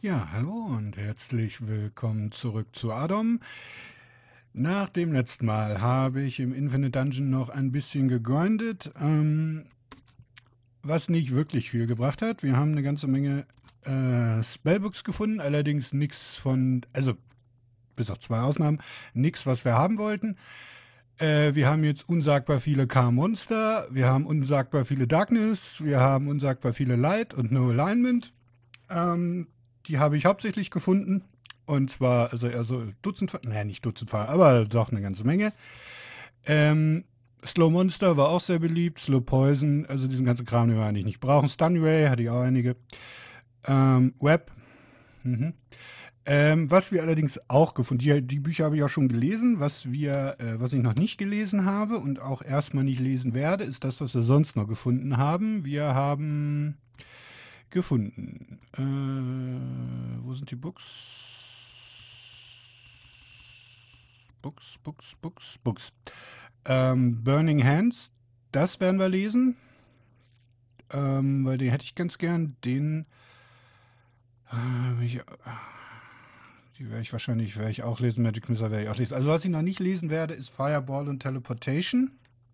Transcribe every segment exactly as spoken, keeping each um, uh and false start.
Ja, hallo und herzlich willkommen zurück zu Adam. Nach dem letzten Mal habe ich im Infinite Dungeon noch ein bisschen gegrindet, ähm, was nicht wirklich viel gebracht hat. Wir haben eine ganze Menge äh, Spellbooks gefunden, allerdings nichts von, also bis auf zwei Ausnahmen, nichts, was wir haben wollten. Äh, wir haben jetzt unsagbar viele K-Monster, wir haben unsagbar viele Darkness, wir haben unsagbar viele Light und No Alignment. Ähm, die habe ich hauptsächlich gefunden. Und zwar, also eher so Dutzendfach, naja, nicht Dutzendfach, aber doch eine ganze Menge. Ähm, Slow Monster war auch sehr beliebt. Slow Poison, also diesen ganzen Kram, den wir eigentlich nicht brauchen. Stun Ray hatte ich auch einige. Ähm, Web. Mhm. Ähm, was wir allerdings auch gefunden, die, die Bücher habe ich auch schon gelesen. Was wir, äh, was ich noch nicht gelesen habe und auch erstmal nicht lesen werde, ist das, was wir sonst noch gefunden haben. Wir haben gefunden. Äh, wo sind die Books? Books, Books, Books, Books. Ähm, Burning Hands, das werden wir lesen. Ähm, weil den hätte ich ganz gern. Den. Äh, ich, die werde ich wahrscheinlich werde ich auch lesen. Magic Missile werde ich auch lesen. Also, was ich noch nicht lesen werde, ist Fireball und Teleportation.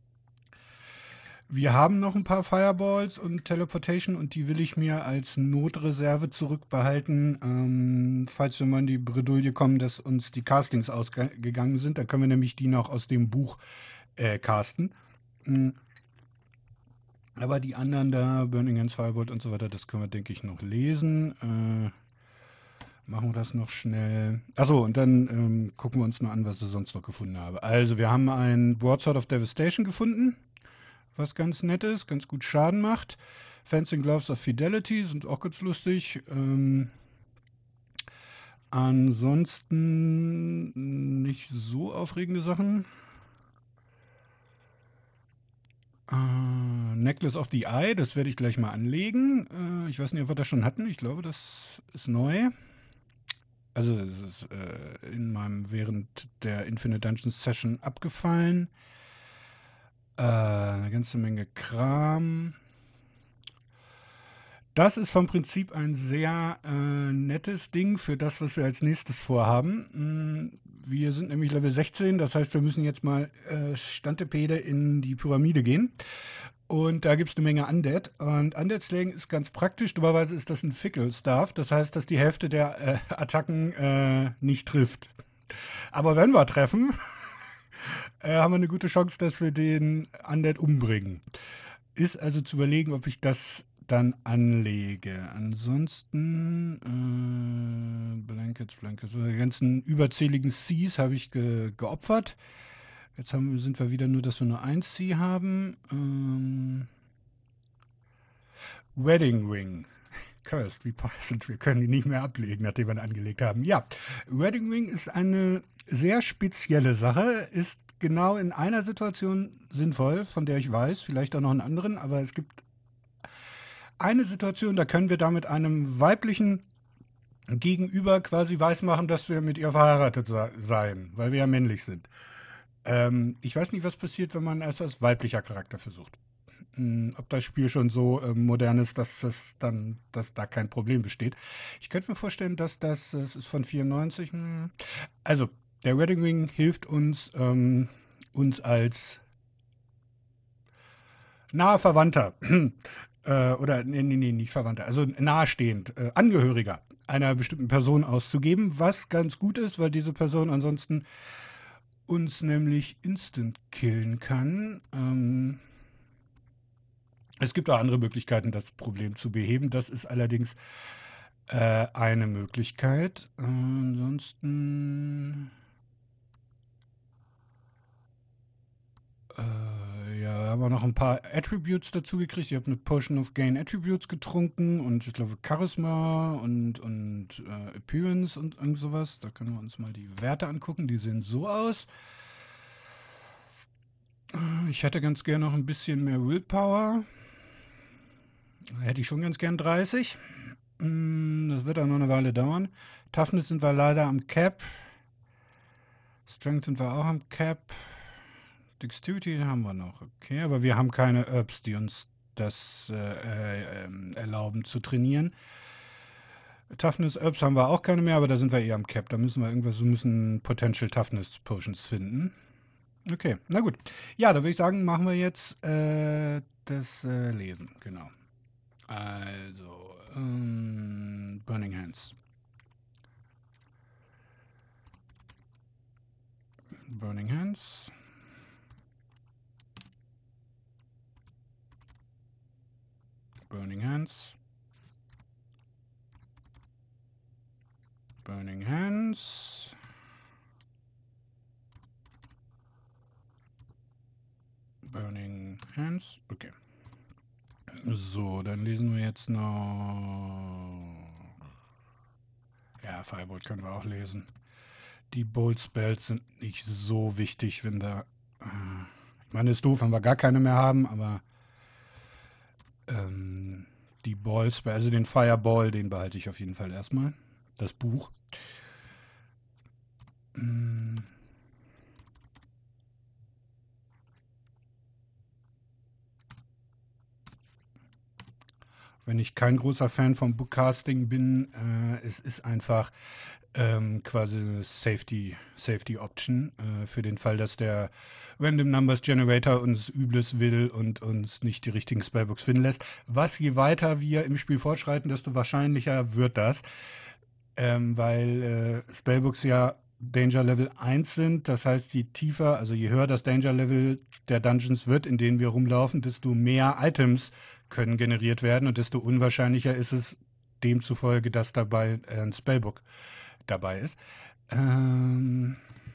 Wir haben noch ein paar Fireballs und Teleportation und die will ich mir als Notreserve zurückbehalten. Ähm, falls wir mal in die Bredouille kommen, dass uns die Castings ausgegangen sind, dann können wir nämlich die noch aus dem Buch äh, casten. Mm, Aber die anderen da, Burning Hands, Firebolt und so weiter, das können wir, denke ich, noch lesen. Äh, machen wir das noch schnell. Achso, und dann ähm, gucken wir uns noch an, was ich sonst noch gefunden habe. Also, wir haben ein Broadsword of Devastation gefunden, was ganz nett ist, ganz gut Schaden macht. Fencing Gloves of Fidelity sind auch ganz lustig. Ähm, ansonsten nicht so aufregende Sachen. Äh, Necklace of the Eye, das werde ich gleich mal anlegen. Äh, ich weiß nicht, ob wir das schon hatten. Ich glaube, das ist neu. Also es ist äh, in meinem während der Infinite Dungeons Session abgefallen. Äh, eine ganze Menge Kram. Das ist vom Prinzip ein sehr äh, nettes Ding für das, was wir als nächstes vorhaben. Mm, Wir sind nämlich Level sechzehn, das heißt, wir müssen jetzt mal äh, Stantepede in die Pyramide gehen. Und da gibt es eine Menge Undead. Und Undead Slaying ist ganz praktisch. Dummerweise ist das ein Fickle Staff. Das heißt, dass die Hälfte der äh, Attacken äh, nicht trifft. Aber wenn wir treffen, äh, haben wir eine gute Chance, dass wir den Undead umbringen. Ist also zu überlegen, ob ich das dann anlege. Ansonsten äh, Blankets, Blankets, die ganzen überzähligen Cs habe ich ge geopfert. Jetzt haben, sind wir wieder nur, dass wir nur ein C haben. Ähm, Wedding Ring. Cursed, wie passend. Wir können die nicht mehr ablegen, nachdem wir ihn angelegt haben. Ja, Wedding Ring ist eine sehr spezielle Sache, ist genau in einer Situation sinnvoll, von der ich weiß, vielleicht auch noch in anderen, aber es gibt eine Situation, da können wir damit einem weiblichen Gegenüber quasi weismachen, dass wir mit ihr verheiratet se seien, weil wir ja männlich sind. Ähm, ich weiß nicht, was passiert, wenn man es als weiblicher Charakter versucht. Hm, ob das Spiel schon so ähm, modern ist, dass es dann, dass da kein Problem besteht. Ich könnte mir vorstellen, dass das, das ist von vierundneunzig. Hm. Also, der Wedding Ring hilft uns, ähm, uns als nahe Verwandter äh, oder nee, nee, nee, nicht Verwandter, also nahestehend, äh, Angehöriger einer bestimmten Person auszugeben, was ganz gut ist, weil diese Person ansonsten uns nämlich instant killen kann. Ähm, es gibt auch andere Möglichkeiten, das Problem zu beheben. Das ist allerdings äh, eine Möglichkeit. Äh, ansonsten Äh, ja, haben wir noch ein paar Attributes dazu gekriegt. Ich habe eine Potion of Gain Attributes getrunken und ich glaube Charisma und, und äh, Appearance und irgend sowas. Da können wir uns mal die Werte angucken. Die sehen so aus. Äh, Ich hätte ganz gern noch ein bisschen mehr Willpower. Da hätte ich schon ganz gern dreißig. Mm, Das wird auch noch eine Weile dauern. Toughness sind wir leider am Cap. Strength sind wir auch am Cap. Dexterity haben wir noch, okay, aber wir haben keine Herbs, die uns das äh, äh, ähm, erlauben zu trainieren. Toughness Herbs haben wir auch keine mehr, aber da sind wir eher am Cap. Da müssen wir irgendwas, wir müssen Potential Toughness Potions finden. Okay, na gut. Ja, da würde ich sagen, machen wir jetzt äh, das äh, Lesen, genau. Also, ähm, Burning Hands. Burning Hands. Burning Hands. Burning Hands. Burning Hands. Okay. So, dann lesen wir jetzt noch... Ja, Firebolt können wir auch lesen. Die Bolt Spells sind nicht so wichtig, wenn wir... Ich meine, ist doof, wenn wir gar keine mehr haben, aber... Ähm, die Ball Spell, also den Fireball, den behalte ich auf jeden Fall erstmal. Das Buch. Hm. Wenn ich kein großer Fan vom Bookcasting bin, äh, es ist einfach ähm, quasi eine Safety, Safety Option äh, für den Fall, dass der Random Numbers Generator uns Übles will und uns nicht die richtigen Spellbooks finden lässt. Was je weiter wir im Spiel fortschreiten, desto wahrscheinlicher wird das, ähm, weil äh, Spellbooks ja Danger Level eins sind. Das heißt, je tiefer, also je höher das Danger Level der Dungeons wird, in denen wir rumlaufen, desto mehr Items können generiert werden und desto unwahrscheinlicher ist es demzufolge, dass dabei äh, ein Spellbook dabei ist. Ähm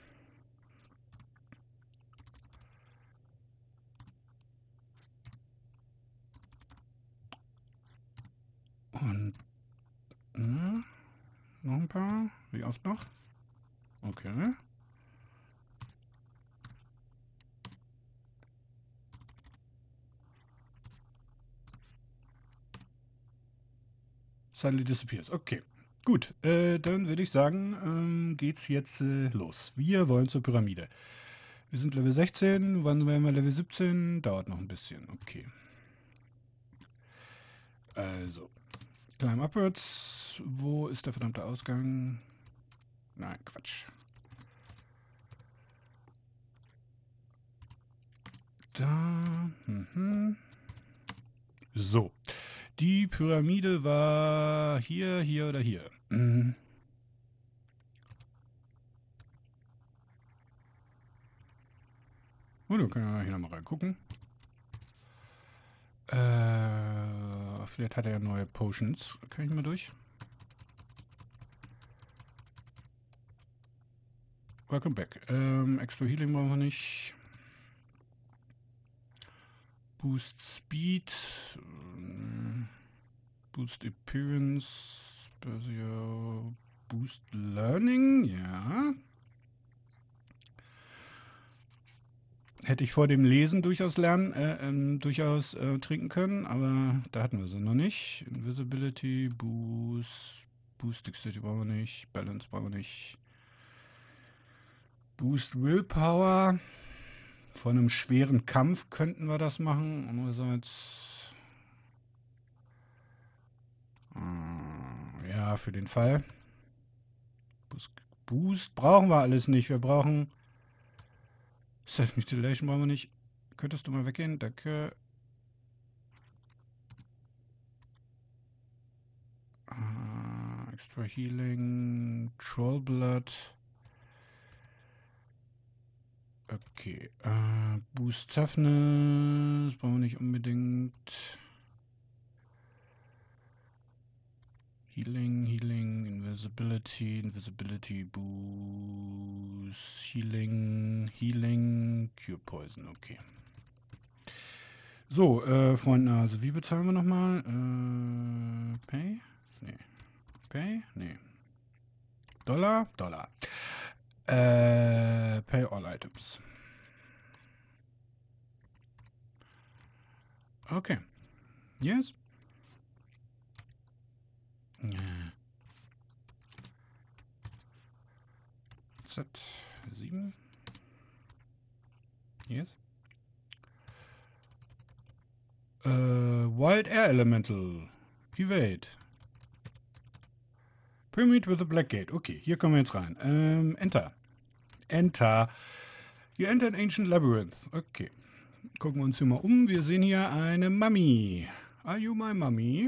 und na, noch ein paar. Wie oft noch? Okay. Suddenly disappears. Okay. Gut, äh, dann würde ich sagen, ähm, geht's jetzt äh, los. Wir wollen zur Pyramide. Wir sind Level sechzehn, wann sind wir immer Level siebzehn? Dauert noch ein bisschen, okay. Also, climb upwards. Wo ist der verdammte Ausgang? Nein, Quatsch. Da. Mhm. So. Die Pyramide war hier, hier oder hier. Mhm. Oh, dann können wir hier nochmal reingucken. Äh, vielleicht hat er ja neue Potions. Kann ich mal durch? Welcome back. Ähm, Extra Healing brauchen wir nicht. Boost Speed. Boost Appearance. Boost Learning. Ja. Hätte ich vor dem Lesen durchaus lernen, äh, ähm, durchaus äh, trinken können, aber da hatten wir sie noch nicht. Invisibility, Boost, Boost Dexterity brauchen wir nicht, Balance brauchen wir nicht. Boost Willpower. Von einem schweren Kampf könnten wir das machen. Andererseits. Äh, ja, für den Fall. Boost, Boost brauchen wir alles nicht. Wir brauchen. Self-Mutilation brauchen wir nicht. Könntest du mal weggehen? Danke. Uh, extra Healing. Troll Blood. Okay. Uh, Boost Toughness. Brauchen wir nicht unbedingt. Healing, Healing, Invisibility, Invisibility, Boost, Healing, Healing, Cure Poison, okay. So, äh, Freunde, also wie bezahlen wir nochmal? Äh, Pay? Nee. Pay? Nee. Dollar? Dollar. Äh, Pay all items. Okay. Yes? Z sieben. Yes. Äh, Wild Air Elemental. Evade. Pyramid with a black gate. Okay, hier kommen wir jetzt rein. Ähm, enter. Enter. You enter an ancient labyrinth. Okay. Gucken wir uns hier mal um. Wir sehen hier eine Mummy. Are you my mummy?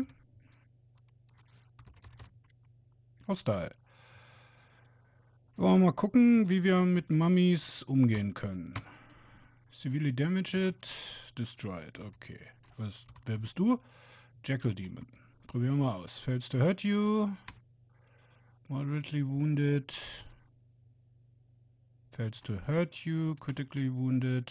Hostile. Wollen wir mal gucken, wie wir mit Mummies umgehen können. Severely damaged, destroyed. Okay. Was, wer bist du? Jackal Demon. Probieren wir mal aus. Fails to hurt you. Moderately wounded. Fails to hurt you. Critically wounded.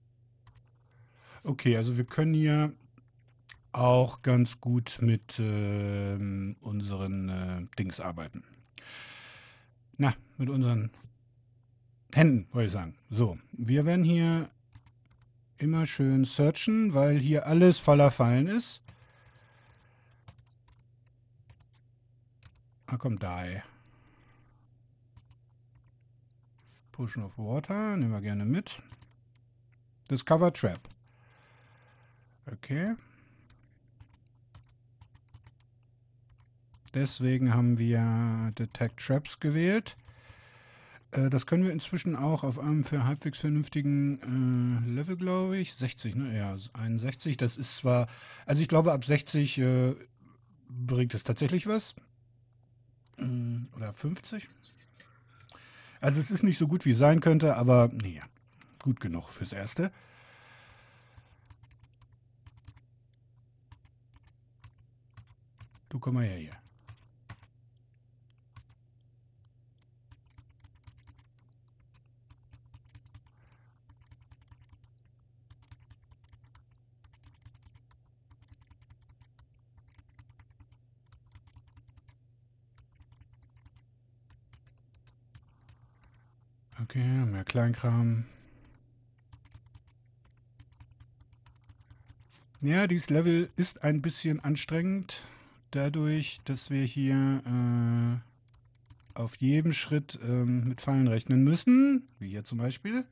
Okay, also wir können hier auch ganz gut mit äh, unseren äh, Dings arbeiten. Na, mit unseren Händen, wollte ich sagen. So, wir werden hier immer schön searchen, weil hier alles voller Fallen ist. Ah, komm, die. Potion of Water, nehmen wir gerne mit. Discover Trap. Okay. Deswegen haben wir Detect Traps gewählt. Äh, das können wir inzwischen auch auf einem für halbwegs vernünftigen äh, Level, glaube ich. sechzig, ne? Ja, einundsechzig. Das ist zwar... Also ich glaube, ab sechzig äh, bringt es tatsächlich was. Äh, oder fünfzig. Also es ist nicht so gut, wie es sein könnte, aber naja, gut genug fürs Erste. Du komm mal her hier. Okay, mehr Kleinkram. Ja, dieses Level ist ein bisschen anstrengend, dadurch, dass wir hier äh, auf jedem Schritt ähm, mit Fallen rechnen müssen, wie hier zum Beispiel.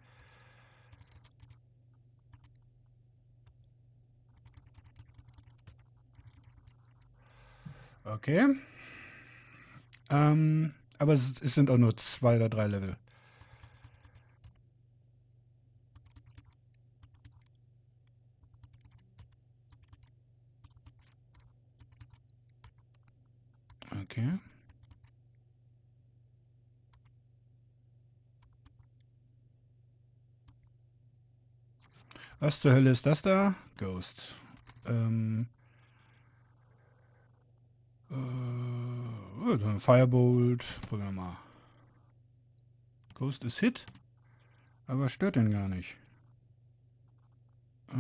Okay. Ähm, aber es, es sind auch nur zwei oder drei Level. Okay. Was zur Hölle ist das da? Ghost. Ähm. Äh, Firebolt. Probieren wir mal. Ghost ist Hit. Aber stört den gar nicht. Äh,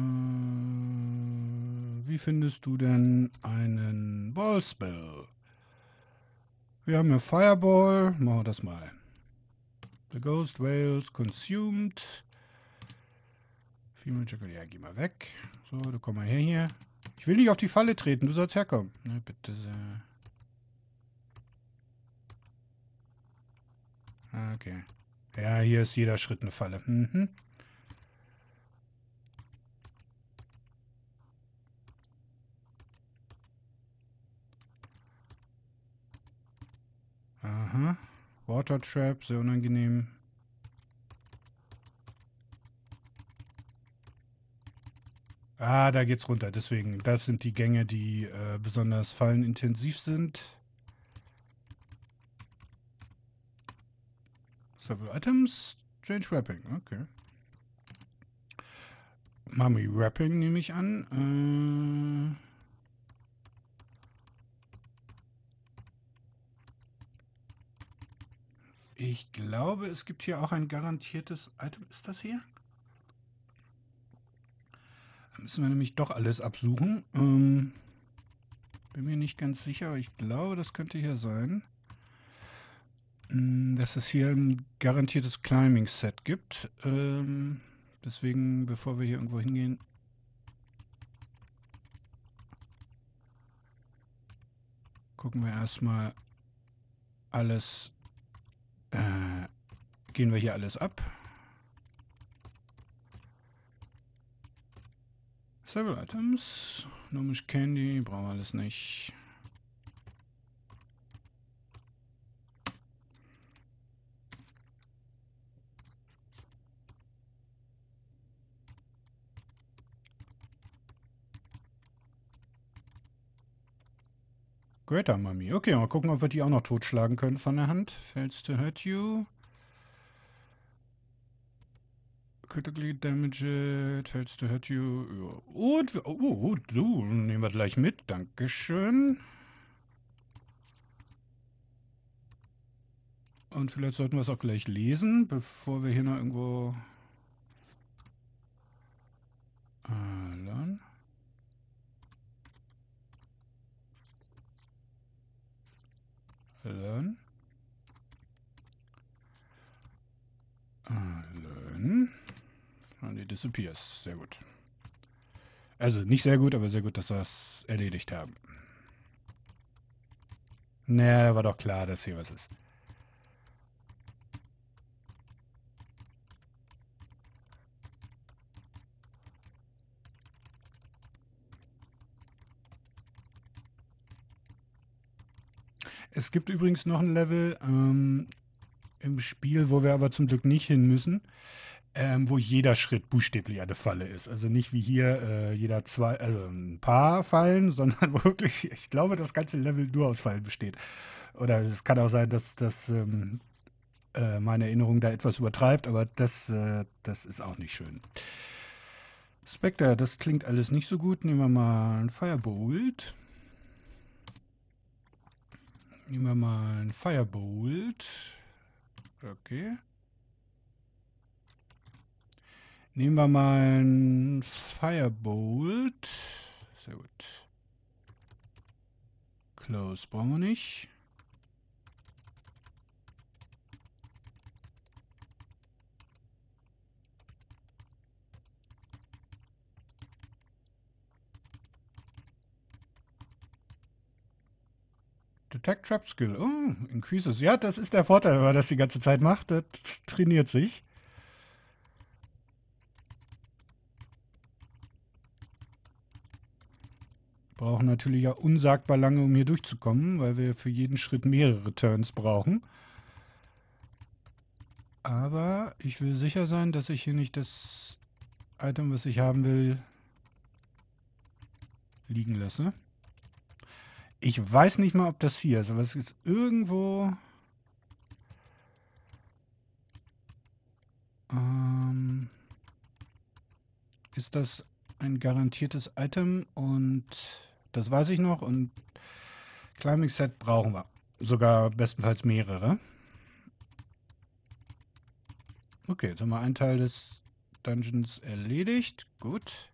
wie findest du denn einen Ballspell? Wir haben ja Fireball. Machen wir das mal. The Ghost Whales consumed. Female Jackal, ja, geh mal weg. So, du komm mal her hier. Ich will nicht auf die Falle treten, du sollst herkommen. Ne, bitte sehr. Ah, okay. Ja, hier ist jeder Schritt eine Falle. Mhm. Aha. Water Trap, sehr unangenehm. Ah, da geht's runter. Deswegen, das sind die Gänge, die äh, besonders fallenintensiv sind. Several items. Strange Wrapping. Okay. Mummy Wrapping nehme ich an. Äh, ich glaube, es gibt hier auch ein garantiertes Item. Ist das hier? Da müssen wir nämlich doch alles absuchen. Ähm, bin mir nicht ganz sicher, aber ich glaube, das könnte hier sein. Dass es hier ein garantiertes Climbing-Set gibt. Ähm, deswegen, bevor wir hier irgendwo hingehen, gucken wir erstmal alles. Äh, gehen wir hier alles ab. Several Items. Nomish Candy, brauchen wir alles nicht. Greater Mummy. Okay, mal gucken, ob wir die auch noch totschlagen können von der Hand. Fails to hurt you. Critically damaged. Fails to hurt you. Ja. Und, wir- oh, oh, du, nehmen wir gleich mit. Dankeschön. Und vielleicht sollten wir es auch gleich lesen, bevor wir hier noch irgendwo... Alan. Alan. Alan. Und die disappears. Sehr gut. Also nicht sehr gut, aber sehr gut, dass wir es erledigt haben. Naja, war doch klar, dass hier was ist. Es gibt übrigens noch ein Level ähm, im Spiel, wo wir aber zum Glück nicht hin müssen, ähm, wo jeder Schritt buchstäblich eine Falle ist. Also nicht wie hier äh, jeder zwei, also ein paar Fallen, sondern wirklich, ich glaube, das ganze Level nur aus Fallen besteht. Oder es kann auch sein, dass das ähm, äh, meine Erinnerung da etwas übertreibt, aber das, äh, das ist auch nicht schön. Spectre, das klingt alles nicht so gut. Nehmen wir mal ein Firebolt. Nehmen wir mal ein Firebolt. Okay. Nehmen wir mal ein Firebolt. Sehr gut. Close brauchen wir nicht. Detect Trap Skill. Oh, increases. Ja, das ist der Vorteil, wenn man das die ganze Zeit macht. Das trainiert sich. Brauchen natürlich ja unsagbar lange, um hier durchzukommen, weil wir für jeden Schritt mehrere Turns brauchen. Aber ich will sicher sein, dass ich hier nicht das Item, was ich haben will, liegen lasse. Ich weiß nicht mal, ob das hier ist, aber es ist irgendwo... Ähm, ist das ein garantiertes Item und das weiß ich noch und Climbing Set brauchen wir. Sogar bestenfalls mehrere. Okay, jetzt haben wir einen Teil des Dungeons erledigt. Gut.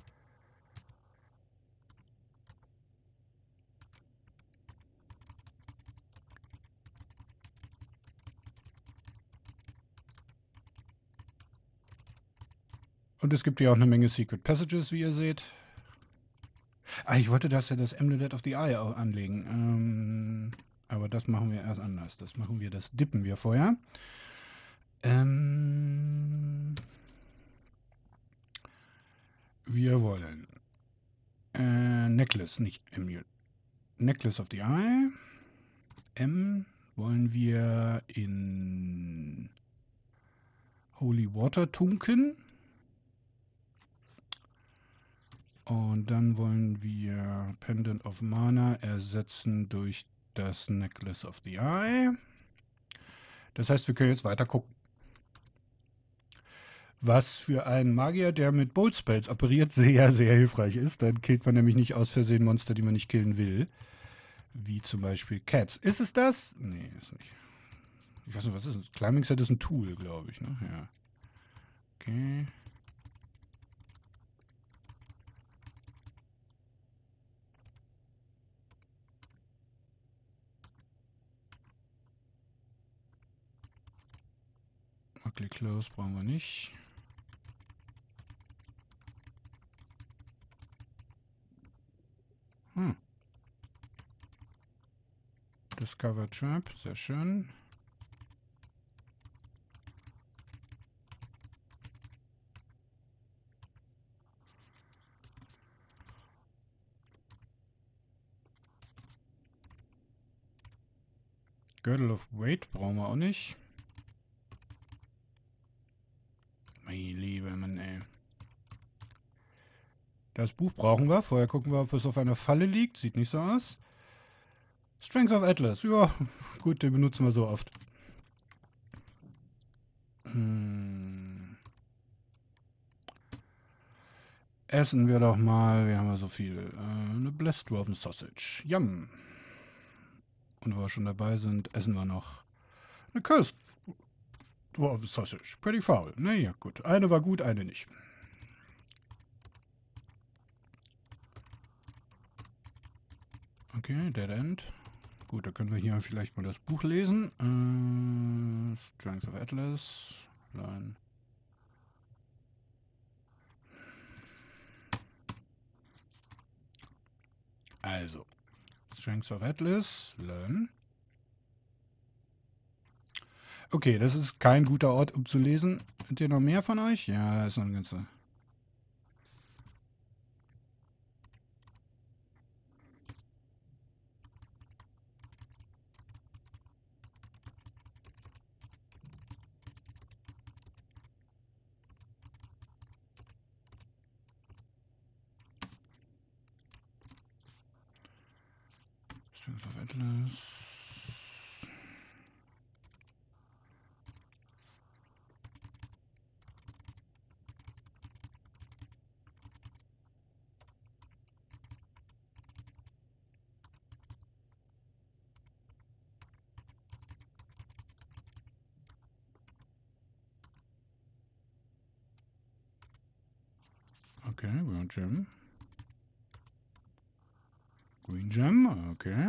Und es gibt hier auch eine Menge Secret Passages, wie ihr seht. Ah, ich wollte das ja das Amulet of the Eye auch anlegen. Ähm, aber das machen wir erst anders. Das machen wir, das dippen wir vorher. Ähm, wir wollen äh, Necklace, nicht Amulet. Necklace of the Eye. M wollen wir in Holy Water tunken. Und dann wollen wir Pendant of Mana ersetzen durch das Necklace of the Eye. Das heißt, wir können jetzt weiter gucken. Was für einen Magier, der mit Bolt Spells operiert, sehr, sehr hilfreich ist. Dann killt man nämlich nicht aus Versehen Monster, die man nicht killen will. Wie zum Beispiel Cats. Ist es das? Nee, ist nicht. Ich weiß nicht, was ist es? Climbing Set ist ein Tool, glaube ich. Ne? Ja. Okay. Ugly Close brauchen wir nicht. Hm. Discover Trap, sehr schön. Girdle of Weight brauchen wir auch nicht. Mein lieber Mann, ey. Das Buch brauchen wir. Vorher gucken wir, ob es auf einer Falle liegt. Sieht nicht so aus. Strength of Atlas. Ja, gut, den benutzen wir so oft. Hm. Essen wir doch mal, wir haben ja so viel. Äh, eine Blessed Dwarven Sausage. Yum. Und wo wir schon dabei sind, essen wir noch eine Cursed Dwarven Sausage. Pretty foul. Naja, gut. Eine war gut, eine nicht. Okay, Dead End. Gut, da können wir hier vielleicht mal das Buch lesen. Äh, Strength of Atlas. Line. Also, Strength of Atlas. Learn. Okay, das ist kein guter Ort, um zu lesen. Habt ihr noch mehr von euch? Ja, da ist noch ein ganzer. Strength of Atlas. Okay, Green Gem. Green Gem, okay.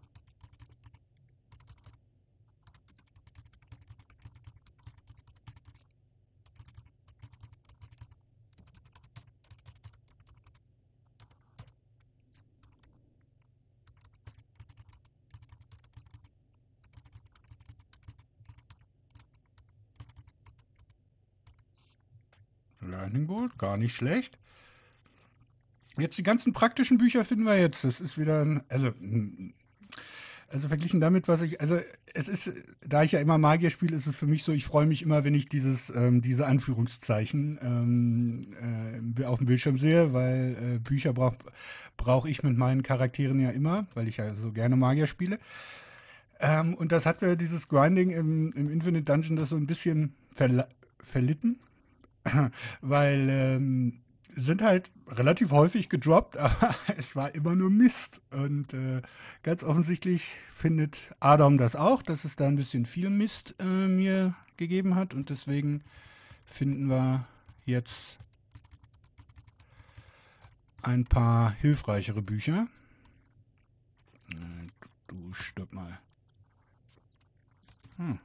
Lightning Bolt, gar nicht schlecht. Jetzt die ganzen praktischen Bücher finden wir jetzt. Das ist wieder ein, also, also verglichen damit, was ich, also es ist, da ich ja immer Magier spiele, ist es für mich so, ich freue mich immer, wenn ich dieses, ähm, diese Anführungszeichen ähm, äh, auf dem Bildschirm sehe, weil äh, Bücher brauche brauch ich mit meinen Charakteren ja immer, weil ich ja so gerne Magier spiele. Ähm, und das hat mir dieses Grinding im, im Infinite Dungeon das so ein bisschen verla- verlitten, weil ähm, sind halt relativ häufig gedroppt, aber es war immer nur Mist. Und äh, ganz offensichtlich findet Adam das auch, dass es da ein bisschen viel Mist äh, mir gegeben hat. Und deswegen finden wir jetzt ein paar hilfreichere Bücher. Äh, Du stirb mal. Hm.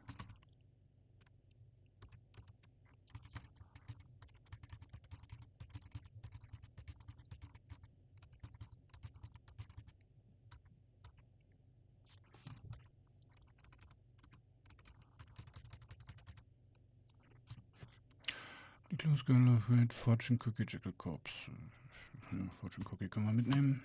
Die Close Girl of Red, Fortune Cookie, Jackal Corps. Ja, Fortune Cookie können wir mitnehmen.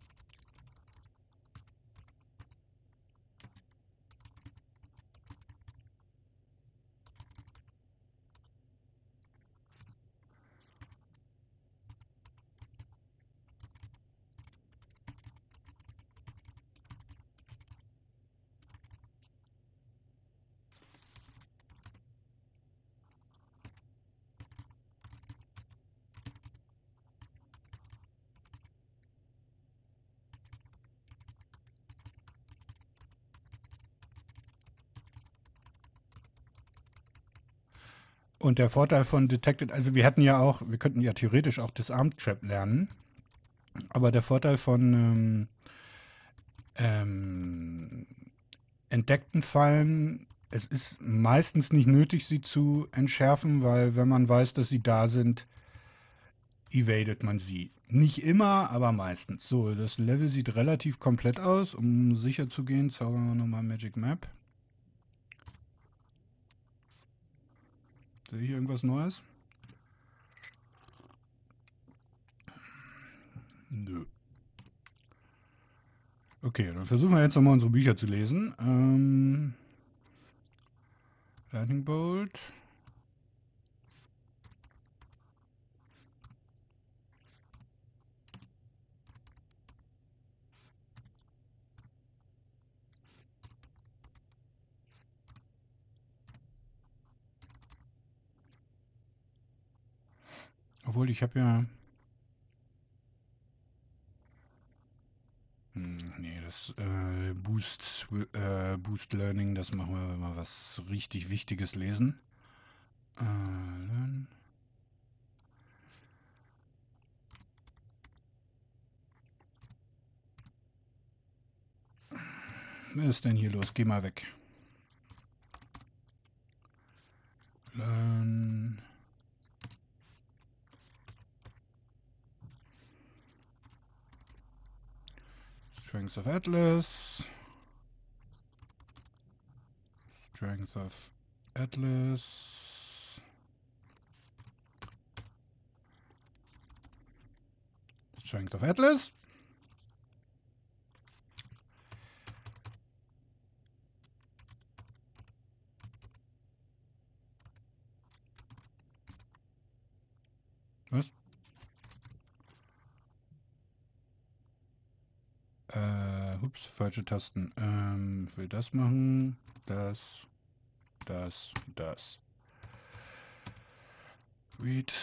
Und der Vorteil von Detected, also wir hätten ja auch, wir könnten ja theoretisch auch Disarmed Trap lernen, aber der Vorteil von ähm, ähm, entdeckten Fallen, es ist meistens nicht nötig, sie zu entschärfen, weil wenn man weiß, dass sie da sind, evadet man sie. Nicht immer, aber meistens. So, das Level sieht relativ komplett aus. Um sicher zu gehen, zaubern wir nochmal Magic Map. Sehe ich irgendwas Neues? Nö. Okay, dann versuchen wir jetzt nochmal unsere Bücher zu lesen. Ähm, Lightning Bolt. Obwohl, ich habe ja... Hm, nee, das äh, Boost, äh, Boost Learning, das machen wir, wenn wir was richtig Wichtiges lesen. Äh, dann... Was ist denn hier los? Geh mal weg. Learn... Strength of Atlas. Strength of Atlas. Strength of Atlas. Was? Äh, ups, falsche Tasten. Ähm, will das machen. Das, das, das. Read.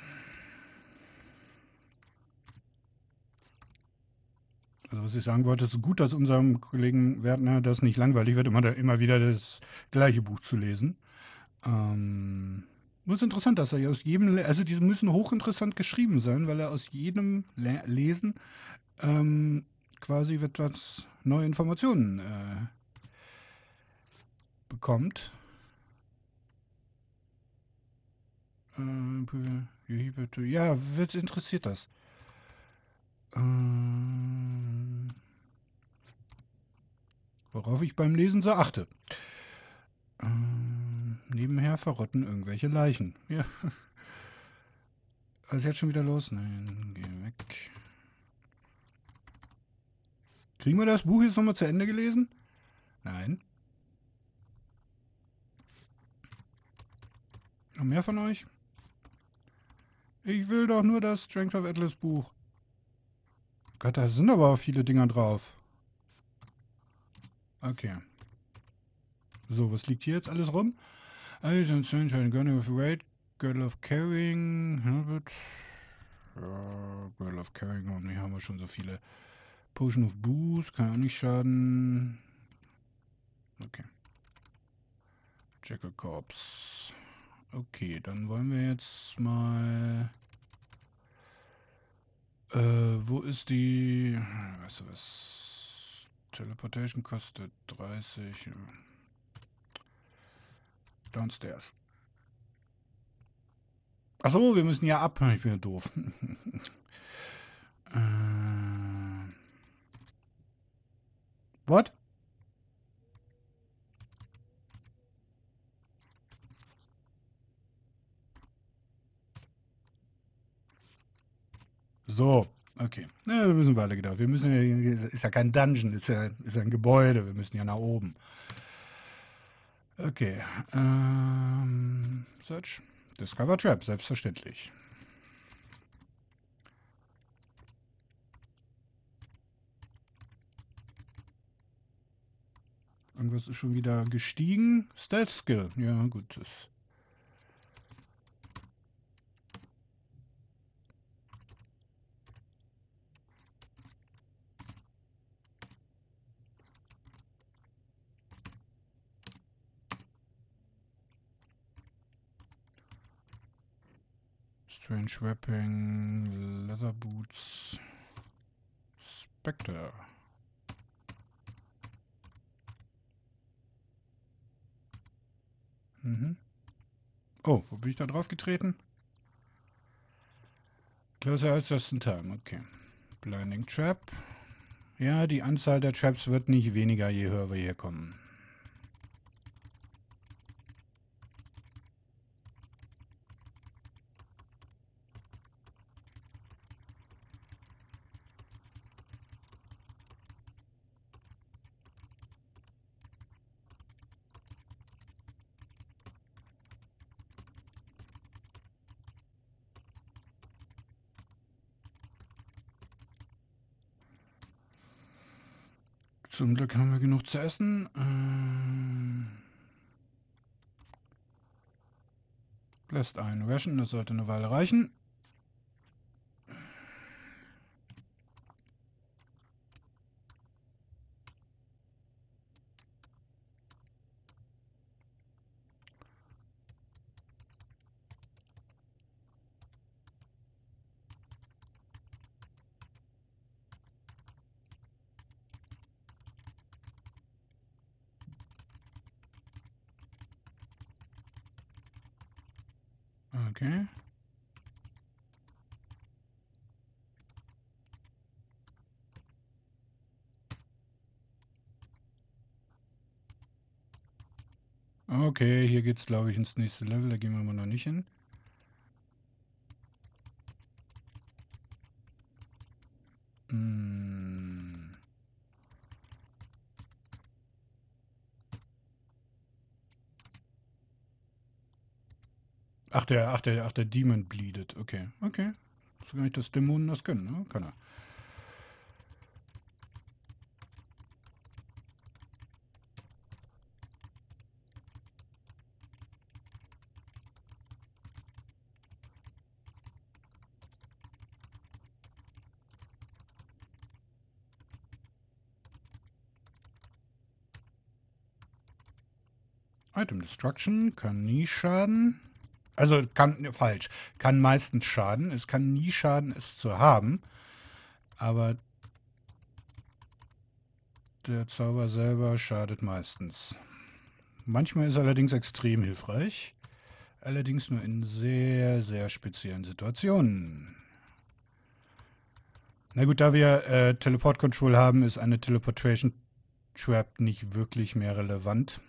Also was ich sagen wollte, es ist gut, dass unserem Kollegen Wertner das nicht langweilig wird, immer, immer wieder das gleiche Buch zu lesen. Ähm, nur ist interessant, dass er aus jedem, also die müssen hochinteressant geschrieben sein, weil er aus jedem Le Lesen ähm, quasi etwas neue Informationen äh, bekommt. Äh, ja, wird interessiert das. Ähm, worauf ich beim Lesen so achte. Ähm, nebenher verrotten irgendwelche Leichen. Ja. Also jetzt schon wieder los? Nein, geh weg. Kriegen wir das Buch jetzt nochmal zu Ende gelesen? Nein. Noch mehr von euch? Ich will doch nur das Strength of Atlas Buch. Gott, da sind aber auch viele Dinger drauf. Okay. So, was liegt hier jetzt alles rum? Ice and Sunshine, Gun of Weight, Girl of Carrying, Herbert. Uh, Girl of Carrying, oh nee, haben wir schon so viele. Potion of Boost, kann auch nicht schaden. Okay. Jackal Corps. Okay, dann wollen wir jetzt mal... Äh, wo ist die... Weißt du was? Teleportation kostet dreißig. Downstairs. Achso, wir müssen ja ab. Ich bin ja doof. äh... What? So, okay. Ja, wir müssen weiter gedacht. Wir müssen ja, ist ja kein Dungeon, ist ja, ist ja ein Gebäude. Wir müssen ja nach oben. Okay. Ähm, Search. Discover Trap, selbstverständlich. Irgendwas ist schon wieder gestiegen. Stealth Skill. Ja, gut. Das Strange Wrapping, Leather Boots, Spectre. Mhm. Oh, wo bin ich da drauf getreten? Closer als just in time, okay. Blinding Trap. Ja, die Anzahl der Traps wird nicht weniger, je höher wir hier kommen. Zum Glück haben wir genug zu essen. Ähm Lässt ein Ration, das sollte eine Weile reichen. Okay. Okay, hier geht's, glaube ich, ins nächste Level. Da gehen wir mal noch nicht hin. Hm. Ach, der, ach, der, ach, der Demon bleedet. Okay, okay. So gar nicht, dass Dämonen das können, ne? Kann er. Item Destruction kann nie schaden. Also kann, ne, falsch. Kann meistens schaden. Es kann nie schaden, es zu haben. Aber der Zauber selber schadet meistens. Manchmal ist er allerdings extrem hilfreich. Allerdings nur in sehr, sehr speziellen Situationen. Na gut, da wir äh, Teleport Control haben, ist eine Teleportation Trap nicht wirklich mehr relevant.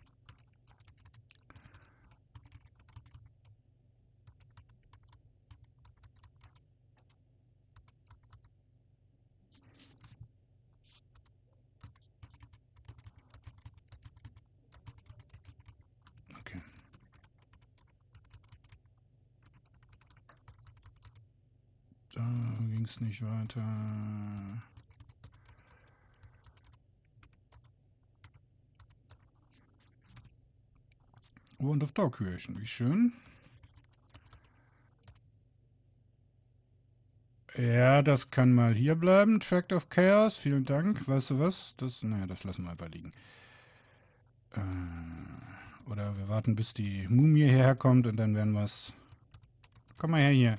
Okay. Da ging es nicht weiter. Wand of Dark Creation, wie schön. Ja, das kann mal hier bleiben. Tract of Chaos, vielen Dank. Weißt du was? Das, naja, das lassen wir einfach liegen. Äh, oder wir warten, bis die Mumie hierher kommt und dann werden wir es... Komm mal her hier.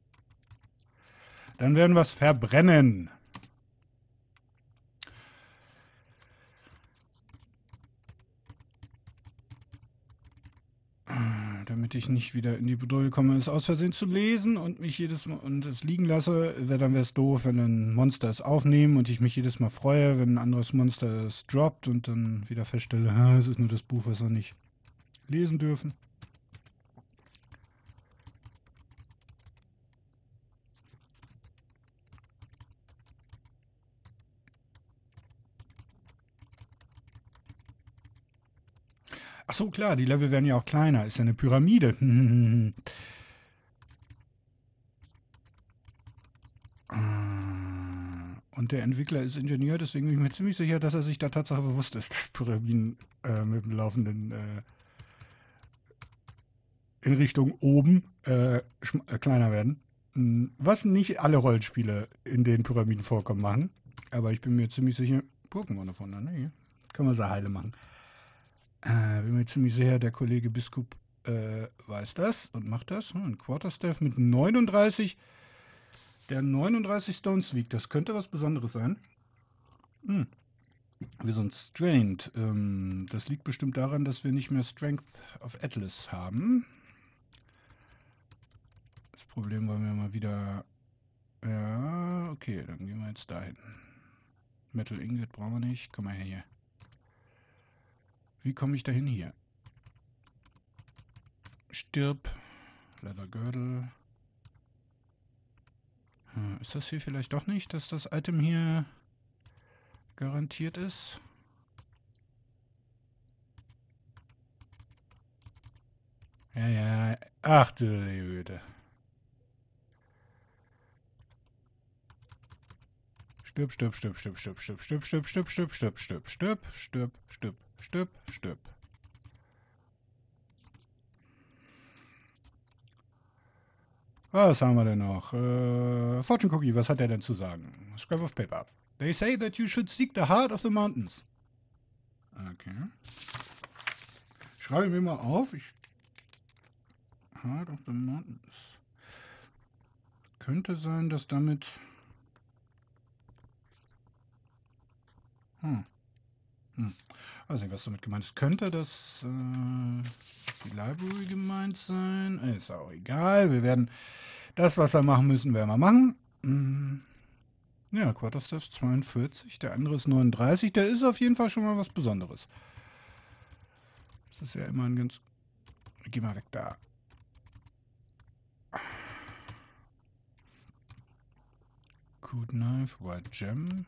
Dann werden wir es verbrennen. Damit ich nicht wieder in die Bedrohung komme, es aus Versehen zu lesen und mich jedes Mal und es liegen lasse, dann wäre es doof, wenn ein Monster es aufnehmen und ich mich jedes Mal freue, wenn ein anderes Monster es droppt und dann wieder feststelle, es ist nur das Buch, was wir nicht lesen dürfen. Ach so, klar, die Level werden ja auch kleiner. Ist ja eine Pyramide. Und der Entwickler ist Ingenieur, deswegen bin ich mir ziemlich sicher, dass er sich der Tatsache bewusst ist, dass Pyramiden äh, mit dem laufenden äh, in Richtung oben äh, äh, kleiner werden. Was nicht alle Rollenspiele, in denen Pyramiden vorkommen, machen. Aber ich bin mir ziemlich sicher, Pokémon davon, ne? Hier können wir sie heile machen. Äh, bin mir ziemlich sicher, der Kollege Biskup äh, weiß das und macht das. Ein Quarterstaff mit neununddreißig, der neununddreißig Stones wiegt. Das könnte was Besonderes sein. Hm. Wir sind strained. Ähm, das liegt bestimmt daran, dass wir nicht mehr Strength of Atlas haben. Das Problem wollen wir mal wieder... Ja, okay, dann gehen wir jetzt dahin. Metal Ingot brauchen wir nicht. Komm mal her hier. Wie komme ich dahin hier? Stirb. Leathergürtel. Hm, ist das hier vielleicht doch nicht, dass das Item hier garantiert ist? Ja, ja. Ach du Güte. Stirb, stirb, stirb, stirb, stirb, stirb, stirb, stirb, stirb, stirb, stirb, stirb, stirb, stirb, stirb, stirb, stirb. Was haben wir denn noch? Äh, Fortune Cookie, was hat er denn zu sagen? Scrap of Paper. They say that you should seek the heart of the mountains. Okay. Schreibe mir mal auf. Ich Heart of the Mountains. Könnte sein, dass damit... Hm. Hm. Weiß nicht, was damit gemeint ist. Könnte das äh, die Library gemeint sein? Ist auch egal. Wir werden das, was wir machen müssen, werden wir machen. Hm. Ja, Quarterstaff zweiundvierzig, der andere ist neununddreißig. Der ist auf jeden Fall schon mal was Besonderes. Das ist ja immer ein ganz... Geh mal weg da. Good Knife, White Gem.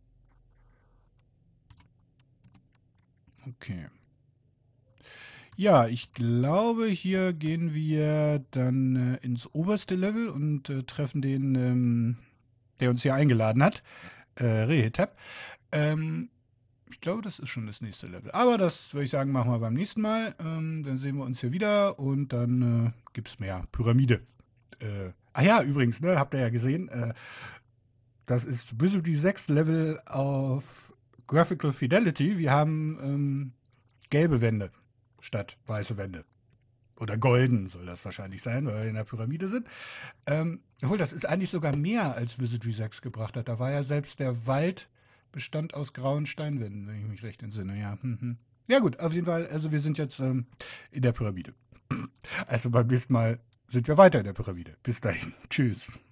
Okay. Ja, ich glaube, hier gehen wir dann äh, ins oberste Level und äh, treffen den, ähm, der uns hier eingeladen hat. Äh, Rehetap. Ähm, ich glaube, das ist schon das nächste Level. Aber das würde ich sagen, machen wir beim nächsten Mal. Ähm, dann sehen wir uns hier wieder und dann äh, gibt es mehr Pyramide. Äh, ah ja, übrigens, ne, habt ihr ja gesehen, äh, das ist bis zu die sechs Level auf Graphical Fidelity. Wir haben ähm, gelbe Wände statt weiße Wände. Oder golden soll das wahrscheinlich sein, weil wir in der Pyramide sind. Ähm, obwohl, das ist eigentlich sogar mehr, als Wizardry sechs gebracht hat. Da war ja selbst der Wald bestand aus grauen Steinwänden, wenn ich mich recht entsinne. Ja, hm, hm. Ja gut, auf jeden Fall, also wir sind jetzt ähm, in der Pyramide. Also beim nächsten Mal sind wir weiter in der Pyramide. Bis dahin. Tschüss.